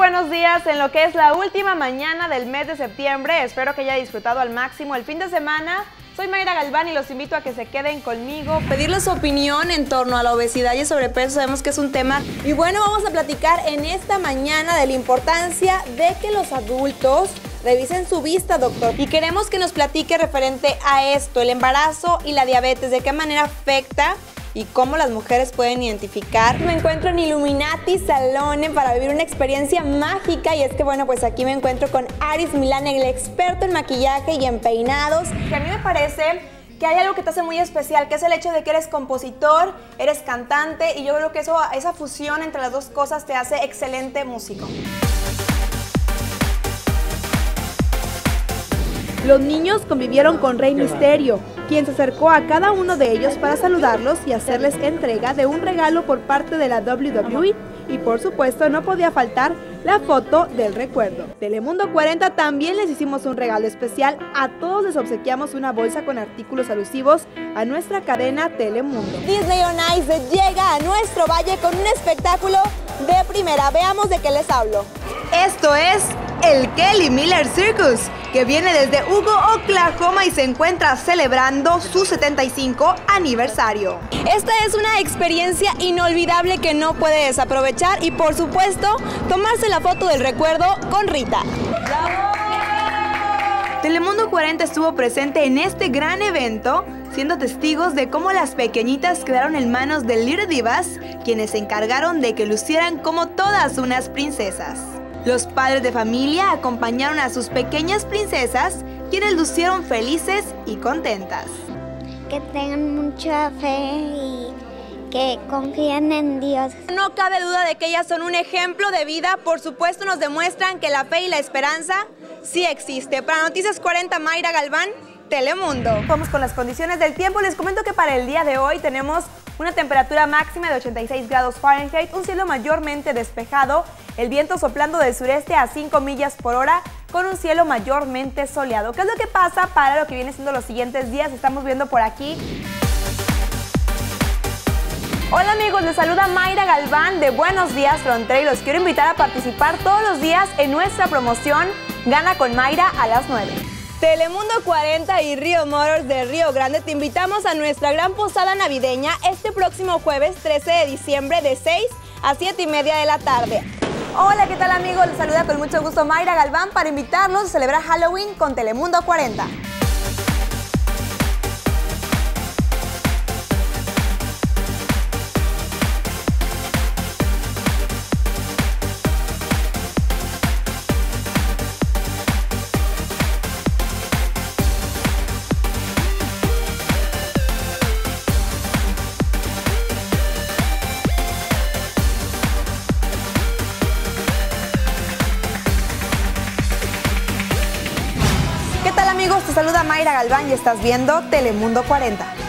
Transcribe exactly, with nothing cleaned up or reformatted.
buenos días en lo que es la última mañana del mes de septiembre. Espero que haya disfrutado al máximo el fin de semana. Soy Mayra Galván y los invito a que se queden conmigo. Pedirles su opinión en torno a la obesidad y el sobrepeso. Sabemos que es un tema. Y bueno, vamos a platicar en esta mañana de la importancia de que los adultos revisen su vista, doctor. Y queremos que nos platique referente a esto, el embarazo y la diabetes, de qué manera afecta y cómo las mujeres pueden identificar. Me encuentro en Illuminati Salone para vivir una experiencia mágica y es que bueno, pues aquí me encuentro con Aris Milán, el experto en maquillaje y en peinados. Que a mí me parece que hay algo que te hace muy especial, que es el hecho de que eres compositor, eres cantante y yo creo que eso, esa fusión entre las dos cosas te hace excelente músico. Los niños convivieron con Rey Mysterio, quien se acercó a cada uno de ellos para saludarlos y hacerles entrega de un regalo por parte de la doble u doble u E. Y por supuesto no podía faltar la foto del recuerdo. Telemundo cuarenta también les hicimos un regalo especial. A todos les obsequiamos una bolsa con artículos alusivos a nuestra cadena Telemundo. Disney on Ice llega a nuestro valle con un espectáculo de primera. Veamos de qué les hablo. Esto es el Kelly Miller Circus, que viene desde Hugo, Oklahoma y se encuentra celebrando su setenta y cinco aniversario. Esta es una experiencia inolvidable que no puede desaprovechar y por supuesto tomarse la foto del recuerdo con Rita. ¡Bravo! Telemundo cuarenta estuvo presente en este gran evento, siendo testigos de cómo las pequeñitas quedaron en manos de Little Divas, quienes se encargaron de que lucieran como todas unas princesas. Los padres de familia acompañaron a sus pequeñas princesas, quienes lucieron felices y contentas. Que tengan mucha fe y que confíen en Dios. No cabe duda de que ellas son un ejemplo de vida. Por supuesto nos demuestran que la fe y la esperanza sí existe. Para Noticias cuarenta, Mayra Galván, Telemundo. Vamos con las condiciones del tiempo. Les comento que para el día de hoy tenemos una temperatura máxima de ochenta y seis grados Fahrenheit, un cielo mayormente despejado, el viento soplando del sureste a cinco millas por hora, con un cielo mayormente soleado. ¿Qué es lo que pasa para lo que viene siendo los siguientes días? Estamos viendo por aquí. Hola amigos, les saluda Mayra Galván de Buenos Días Frontera y los quiero invitar a participar todos los días en nuestra promoción Gana con Mayra a las nueve. Telemundo cuarenta y Río Motors de Río Grande te invitamos a nuestra gran posada navideña este próximo jueves trece de diciembre de seis a siete y media de la tarde. Hola, ¿qué tal amigos? Les saluda con mucho gusto Mayra Galván para invitarlos a celebrar Halloween con Telemundo cuarenta. Amigos, te saluda Mayra Galván y estás viendo Telemundo cuarenta.